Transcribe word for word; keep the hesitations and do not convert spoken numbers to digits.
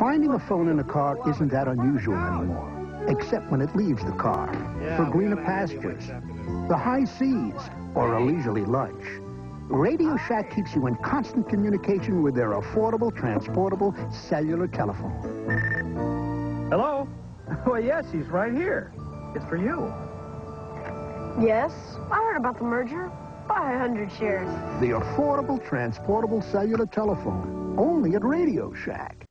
Finding a phone in a car isn't that unusual anymore, except when it leaves the car, for greener pastures, the high seas, or a leisurely lunch. Radio Shack keeps you in constant communication with their affordable, transportable cellular telephone. Hello? Oh, yes, he's right here. It's for you. Yes, I heard about the merger. Buy a hundred shares. The affordable, transportable cellular telephone, only at Radio Shack.